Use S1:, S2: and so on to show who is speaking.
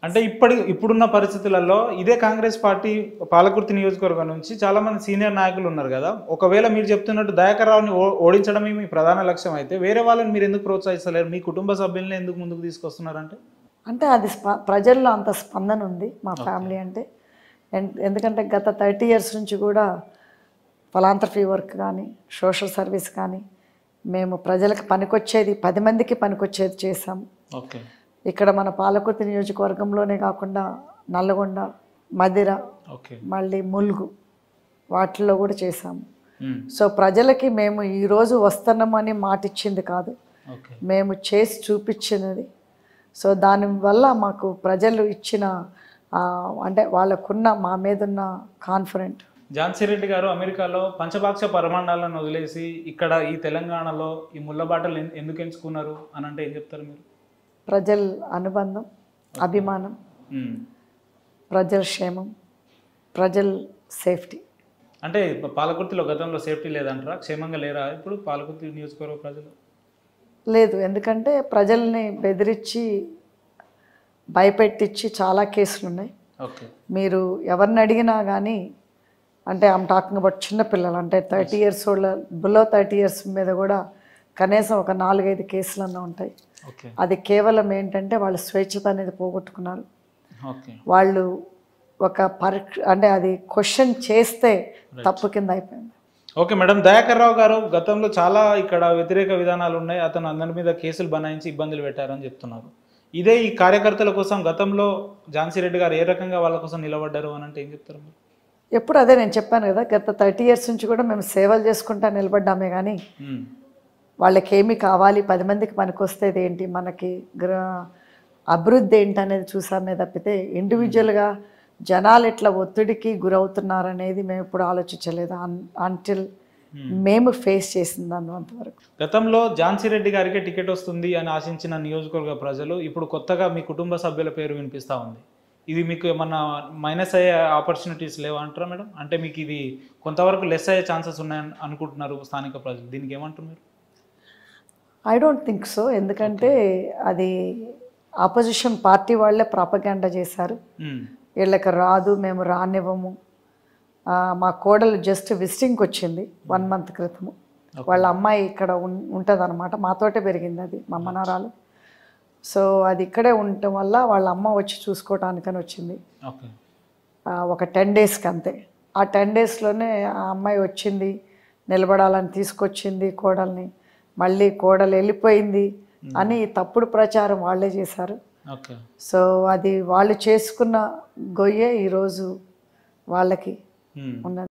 S1: అంటే ఇప్పుడున్న పరిస్థితులలో ఇదే కాంగ్రెస్ పార్టీ పాలకుర్తి నియోజకవర్గం నుంచి చాలా మంది సీనియర్ నాయకులు ఉన్నారు కదా. ఒకవేళ మీరు చెప్తున్నట్టు దయాకర్ రావుని ఓడించడమే మీ ప్రధాన లక్ష్యం అయితే వేరే వాళ్ళని మీరు ఎందుకు ప్రోత్సహిస్తలేరు? మీ కుటుంబ సభ్యుల్ని ఎందుకు ముందుకు తీసుకొస్తున్నారంటే
S2: అంటే అది ప్రజల్లో అంత స్పందన ఉంది మా ఫ్యామిలీ అంటే. ఎందుకంటే గత 30 years నుంచి కూడా ఫలాంథ్రఫీ వర్క్ కానీ సోషల్ సర్వీస్ కానీ మేము ప్రజలకు పనికొచ్చేది 10 మందికి పనికొచ్చేది చేసాం.
S1: ఓకే.
S2: ఇక్కడ మన పాలకుర్తి నియోజకవర్గంలోనే కాకుండా నల్లగొండ, మదిర, మళ్ళీ ములుగు వాటిల్లో కూడా చేసాము. సో ప్రజలకి మేము ఈరోజు వస్తున్నామని మాటిచ్చింది కాదు, మేము చేసి చూపించినది. సో దానివల్ల మాకు ప్రజలు ఇచ్చిన అంటే వాళ్ళకున్న మా మీద ఉన్న కాన్ఫిడెంట్.
S1: ఝాన్సీ రెడ్డి గారు అమెరికాలో పంచపాక్ష పరమాణాలను వదిలేసి ఇక్కడ ఈ తెలంగాణలో ఈ ముళ్ళబాటలు ఎందుకు ఎంచుకున్నారు అని అంటే ఏం చెప్తారు మీరు?
S2: ప్రజల అనుబంధం, అభిమానం, ప్రజల క్షేమం, ప్రజల సేఫ్టీ.
S1: అంటే పాలకుర్తిలో గతంలో సేఫ్టీ లేదంటారా? క్షేమంగా లేరా ఇప్పుడు పాలకుర్తి నియోజకవర్గ ప్రజలు?
S2: లేదు, ఎందుకంటే ప్రజల్ని బెదిరించి భయపెట్టించి చాలా కేసులు ఉన్నాయి.
S1: ఓకే.
S2: మీరు ఎవరిని అడిగినా కానీ అంటే ఐమ్ టాకింగ్ అబౌట్ చిన్నపిల్లలు అంటే 30 years ఓల్డ్ బిలో 30 years మీద కూడా కనీసం ఒక 4-5 కేసులన్నా ఉంటాయి. అది కేవలం ఏంటంటే వాళ్ళు స్వేచ్ఛత అనేది పోగొట్టుకున్నారు. వాళ్ళు ఒక అంటే అది క్వశ్చన్ చేస్తే తప్పు కింద అయిపోయింది.
S1: Okay madam. దయాకర్ రావు గారు గతంలో చాలా ఇక్కడ వ్యతిరేక విధానాలు ఉన్నాయి, అతను అందరి మీద కేసులు బనాయించి ఇబ్బందులు పెట్టారని చెప్తున్నారు. ఇదే ఈ కార్యకర్తల కోసం గతంలో ఝాన్సీ రెడ్డి గారు ఏ రకంగా వాళ్ళ కోసం నిలబడ్డారు అని అంటే ఏం చెప్తారు మీరు?
S2: ఎప్పుడు అదే నేను చెప్పాను కదా, గత 30 years నుంచి కూడా మేము సేవలు చేసుకుంటా నిలబడ్డామే. కానీ వాళ్ళకి ఏమి కావాలి, 10 మందికి పనికొస్తేది ఏంటి, మనకి అభివృద్ధి ఏంటి అనేది చూసామే తప్పితే ఇండివిజువల్గా జనాలు ఎట్లా ఒత్తిడికి గురవుతున్నారనేది మేము ఇప్పుడు ఆలోచించలేదు అంటిల్ మేము ఫేస్ చేసిన దాన్ని అంతవరకు.
S1: గతంలో ఝాన్సీ రెడ్డి గారికి టికెట్ వస్తుంది అని ఆశించిన నియోజకవర్గ ప్రజలు ఇప్పుడు కొత్తగా మీ కుటుంబ సభ్యుల పేరు వినిపిస్తూ ఉంది. ఇది మీకు ఏమన్నా మైనస్ అయ్యే ఆపర్చునిటీస్ లేవా అంటారా మేడం? అంటే మీకు ఇది కొంతవరకు లెస్ అయ్యే ఛాన్సెస్ ఉన్నాయని అనుకుంటున్నారు స్థానిక ప్రజలు, దీనికి ఏమంటున్నారు?
S2: I don't think so. ఎందుకంటే అది ఆపోజిషన్ పార్టీ వాళ్ళే ప్రాపగాండా చేశారు, వీళ్ళకి రాదు, మేము రానివ్వము. మా కోడలు జస్ట్ విజిటింగ్కి వచ్చింది 1 month క్రితము. వాళ్ళ అమ్మాయి ఇక్కడ ఉంటుంది అనమాట, మాతోటే పెరిగింది అది, మా మనవరాలు. సో అది ఇక్కడే ఉండటం వల్ల వాళ్ళ అమ్మ వచ్చి చూసుకోవటానికని వచ్చింది. ఒక 10 daysకి అంతే. ఆ 10 daysలోనే ఆ అమ్మాయి వచ్చింది, నిలబడాలని తీసుకొచ్చింది కోడల్ని, మళ్ళీ కోడలు వెళ్ళిపోయింది అని తప్పుడు ప్రచారం వాళ్ళే చేశారు. సో అది వాళ్ళు చేసుకున్న గొయ్యే ఈరోజు వాళ్ళకి ఉన్నది.